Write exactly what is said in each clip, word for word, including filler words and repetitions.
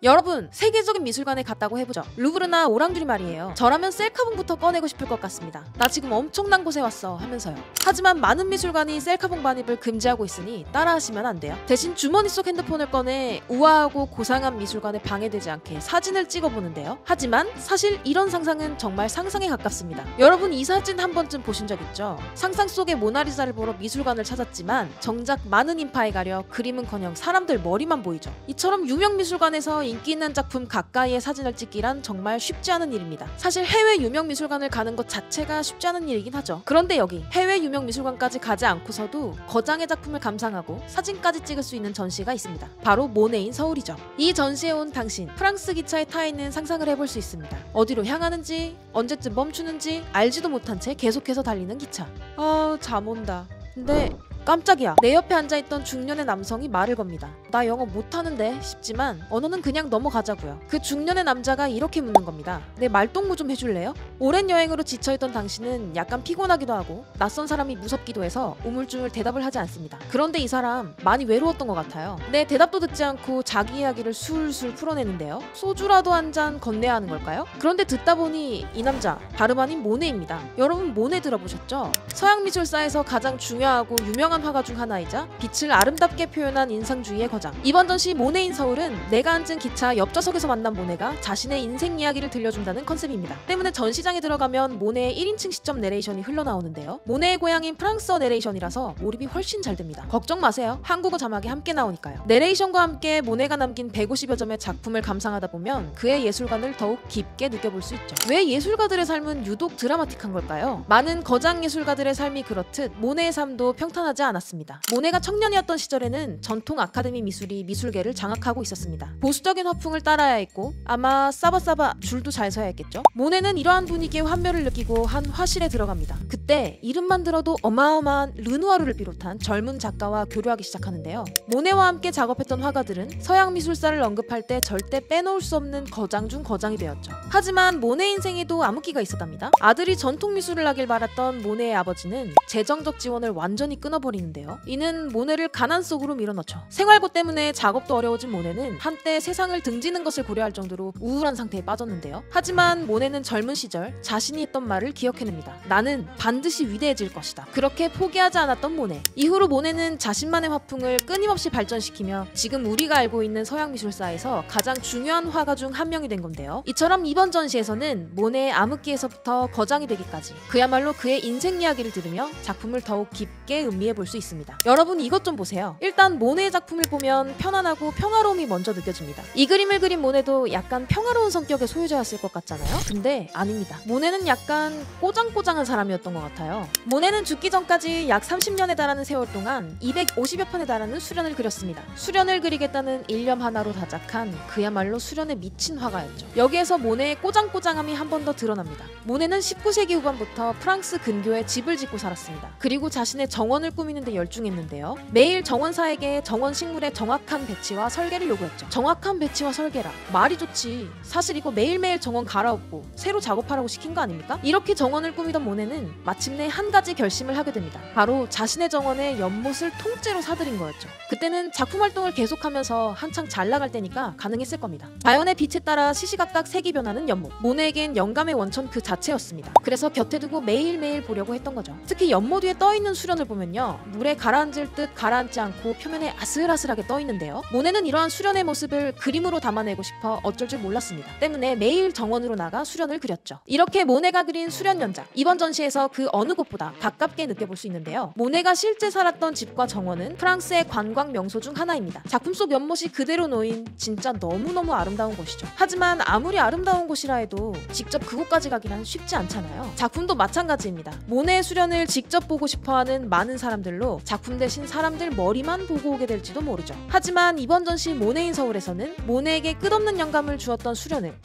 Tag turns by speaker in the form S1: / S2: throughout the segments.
S1: 여러분, 세계적인 미술관에 갔다고 해보죠. 루브르나 오랑주리 말이에요. 저라면 셀카봉부터 꺼내고 싶을 것 같습니다. 나 지금 엄청난 곳에 왔어 하면서요. 하지만 많은 미술관이 셀카봉 반입을 금지하고 있으니 따라하시면 안 돼요. 대신 주머니 속 핸드폰을 꺼내 우아하고 고상한 미술관에 방해되지 않게 사진을 찍어보는데요. 하지만 사실 이런 상상은 정말 상상에 가깝습니다. 여러분, 이 사진 한 번쯤 보신 적 있죠? 상상 속의 모나리자를 보러 미술관을 찾았지만 정작 많은 인파에 가려 그림은커녕 사람들 머리만 보이죠. 이처럼 유명 미술관에서 인기 있는 작품 가까이에 사진을 찍기란 정말 쉽지 않은 일입니다. 사실 해외 유명 미술관을 가는 것 자체가 쉽지 않은 일이긴 하죠. 그런데 여기 해외 유명 미술관까지 가지 않고서도 거장의 작품을 감상하고 사진까지 찍을 수 있는 전시가 있습니다. 바로 모네인 서울이죠. 이 전시에 온 당신, 프랑스 기차에 타 있는 상상을 해볼 수 있습니다. 어디로 향하는지, 언제쯤 멈추는지 알지도 못한 채 계속해서 달리는 기차. 아, 잠 온다. 근데 깜짝이야. 내 옆에 앉아있던 중년의 남성이 말을 겁니다. 나 영어 못하는데 싶지만 언어는 그냥 넘어가자고요. 그 중년의 남자가 이렇게 묻는 겁니다. 내 말동무 좀 해줄래요? 오랜 여행으로 지쳐있던 당신은 약간 피곤하기도 하고 낯선 사람이 무섭기도 해서 우물쭈물 대답을 하지 않습니다. 그런데 이 사람 많이 외로웠던 것 같아요. 내 대답도 듣지 않고 자기 이야기를 술술 풀어내는데요. 소주라도 한 잔 건네야 하는 걸까요? 그런데 듣다 보니 이 남자 다름 아닌 모네입니다. 여러분, 모네 들어보셨죠? 서양미술사에서 가장 중요하고 유명한 화가 중 하나이자 빛을 아름답게 표현한 인상주의의 거장. 이번 전시 모네인 서울은 내가 앉은 기차 옆좌석에서 만난 모네가 자신의 인생 이야기를 들려준다는 컨셉입니다. 때문에 전시장에 들어가면 모네의 일 인칭 시점 내레이션이 흘러나오는데요. 모네의 고향인 프랑스어 내레이션이라서 몰입이 훨씬 잘 됩니다. 걱정 마세요. 한국어 자막이 함께 나오니까요. 내레이션과 함께 모네가 남긴 백오십여 점의 작품을 감상하다 보면 그의 예술관을 더욱 깊게 느껴볼 수 있죠. 왜 예술가들의 삶은 유독 드라마틱한 걸까요? 많은 거장 예술가들의 삶이 그렇듯 모네의 삶도 평탄하지 않았습니다. 모네가 청년이었던 시절에는 전통 아카데미 미술이 미술계를 장악하고 있었습니다. 보수적인 화풍을 따라야 했고 아마 싸바싸바 줄도 잘 서야 했겠죠. 모네는 이러한 분위기에 환멸을 느끼고 한 화실에 들어갑니다. 그때 이름만 들어도 어마어마한 르누아르를 비롯한 젊은 작가와 교류하기 시작하는데요. 모네와 함께 작업했던 화가들은 서양 미술사를 언급할 때 절대 빼놓을 수 없는 거장 중 거장이 되었죠. 하지만 모네 인생에도 암흑기가 있었답니다. 아들이 전통 미술을 하길 바랐던 모네의 아버지는 재정적 지원을 완전히 끊어버리는데요. 이는 모네를 가난 속으로 밀어넣죠. 생활고 때문에 작업도 어려워진 모네는 한때 세상을 등지는 것을 고려할 정도로 우울한 상태에 빠졌는데요. 하지만 모네는 젊은 시절 자신이 했던 말을 기억해냅니다. 나는 반드시 위대해질 것이다. 그렇게 포기하지 않았던 모네. 이후로 모네는 자신만의 화풍을 끊임없이 발전시키며 지금 우리가 알고 있는 서양 미술사에서 가장 중요한 화가 중 한 명이 된 건데요. 이처럼 이번 전시에서는 모네의 암흑기에서부터 거장이 되기까지 그야말로 그의 인생 이야기를 들으며 작품을 더욱 깊게 음미해 볼 수 있습니다. 여러분, 이것 좀 보세요. 일단 모네의 작품을 보면 편안하고 평화로움이 먼저 느껴집니다. 이 그림을 그린 모네도 약간 평화로운 성격의 소유자였을 것 같잖아요? 근데 아닙니다. 모네는 약간 꼬장꼬장한 사람이었던 것 같아요. 모네는 죽기 전까지 약 삼십 년에 달하는 세월 동안 이백오십여 편에 달하는 수련을 그렸습니다. 수련을 그리겠다는 일념 하나로 다작한 그야말로 수련에 미친 화가였죠. 여기에서 모네의 꼬장꼬장함이 한 번 더 드러납니다. 모네는 십구 세기 후반부터 프랑스 근교에 집을 짓고 살았습니다. 그리고 자신의 정원을 꾸미는데 열중했는데요. 매일 정원사에게 정원 식물의 정확한 배치와 설계를 요구했죠. 정확한 배치와 설계라. 말이 좋지. 사실 이거 매일매일 정원 갈아엎고 새로 작업하라고 시킨 거 아닙니까? 이렇게 정원을 꾸미던 모네는 마침내 한 가지 결심을 하게 됩니다. 바로 자신의 정원에 연못을 통째로 사들인 거였죠. 그때는 작품 활동을 계속하면서 한창 잘 나갈 때니까 가능했을 겁니다. 자연의 빛에 따라 시시각각 색이 변하는 연못. 모네에겐 영감의 원천 그 자체였습니다. 그래서 곁에 두고 매일매일 보려고 했던 거죠. 특히 연못 위에 떠있는 수련을 보면요. 물에 가라앉을 듯 가라앉지 않고 표면에 아슬아슬하게 떠있는데요. 모네는 이러한 수련의 모습을 그림으로 담아내고 싶어 어쩔 줄 몰랐습니다. 때문에 매일 정원으로 나가 수련을 그렸죠. 이렇게 모네가 그린 수련 연작. 이번 전시에서 그 어느 곳보다 가깝게 느껴볼 수 있는데요. 모네가 실제 살았던 집과 정원은 프랑스의 관광 명소 중 하나입니다. 작품 속 연못이 그대로 놓인 진짜 너무너무 아름다운 곳이죠. 하지만 아무리 아름다운 곳이라 해도 직접 그곳까지 가기란 쉽지 않잖아요. 작품도 마찬가지입니다. 모네의 수련을 직접 보고 싶어하는 많은 사람들로 작품 대신 사람들 머리만 보고 오게 될지도 모르죠. 하지만 이번 전시 모네인 서울에서는 모네에게 끝없는 영감을 주었던 수련을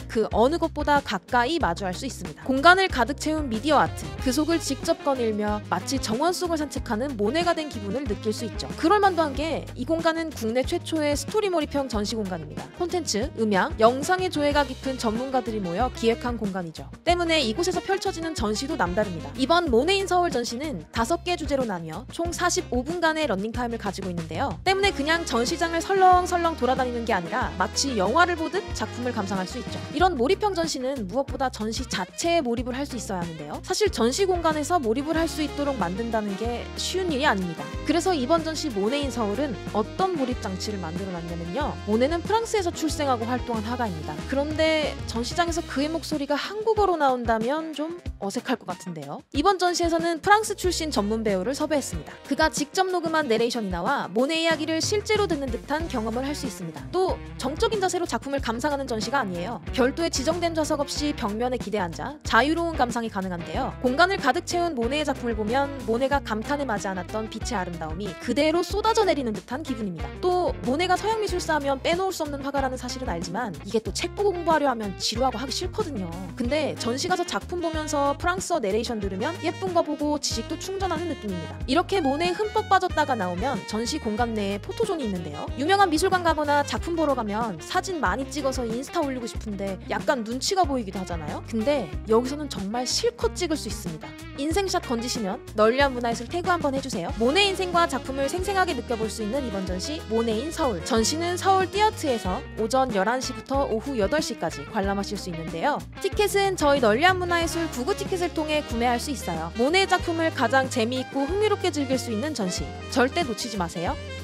S1: 그 어느 것보다 가까이 마주할 수 있습니다. 공간을 가득 채운 미디어 아트, 그 속을 직접 거닐며 마치 정원 속을 산책하는 모네가 된 기분을 느낄 수 있죠. 그럴만도 한 게 이 공간은 국내 최초의 스토리 몰입형 전시 공간입니다. 콘텐츠, 음향, 영상의 조예가 깊은 전문가들이 모여 기획한 공간이죠. 때문에 이곳에서 펼쳐지는 전시도 남다릅니다. 이번 모네인 서울 전시는 다섯 개 주제로 나뉘어 총 사십오 분간의 런닝타임을 가지고 있는데요. 때문에 그냥 전시장을 설렁설렁 돌아다니는 게 아니라 마치 영화를 보듯 작품을 감상할 수 있죠. 이런 몰입형 전시는 무엇보다 전시 자체에 몰입을 할 수 있어야 하는데요. 사실 전시 공간에서 몰입을 할 수 있도록 만든다는 게 쉬운 일이 아닙니다. 그래서 이번 전시 모네인 서울은 어떤 몰입 장치를 만들어 놨냐면요. 모네는 프랑스에서 출생하고 활동한 화가입니다. 그런데 전시장에서 그의 목소리가 한국어로 나온다면 좀 어색할 것 같은데요. 이번 전시에서는 프랑스 출신 전문 배우를 섭외했습니다. 그가 직접 녹음한 내레이션이 나와 모네 이야기를 실제로 듣는 듯한 경험을 할 수 있습니다. 또 정적인 자세로 작품을 감상하는 전시가 아니에요. 별도의 지정된 좌석 없이 벽면에 기대 앉아 자유로운 감상이 가능한데요. 공간을 가득 채운 모네의 작품을 보면 모네가 감탄에 마지 않았던 빛의 아름다움이 그대로 쏟아져 내리는 듯한 기분입니다. 또 모네가 서양 미술사 하면 빼놓을 수 없는 화가라는 사실은 알지만 이게 또 책 보고 공부하려 하면 지루하고 하기 싫거든요. 근데 전시 가서 작품 보면서 프랑스어 내레이션 들으면 예쁜 거 보고 지식도 충전하는 느낌입니다. 이렇게 모네에 흠뻑 빠졌다가 나오면 전시 공간 내에 포토존이 있는데요. 유명한 미술관 가거나 작품 보러 가면 사진 많이 찍어서 인스타 올리고 싶은데 약간 눈치가 보이기도 하잖아요. 근데 여기서는 정말 실컷 찍을 수 있습니다. 인생샷 건지시면 널리한 문화예술 태그 한번 해주세요. 모네 인생과 작품을 생생하게 느껴볼 수 있는 이번 전시 모네인 서울. 전시는 서울 띠아트에서 오전 열한 시부터 오후 여덟 시까지 관람하실 수 있는데요. 티켓은 저희 널리한 문화예술 구구 티켓을 통해 구매할 수 있어요. 모네 작품을 가장 재미있고 흥미롭게 즐길 수 있는 전시. 절대 놓치지 마세요.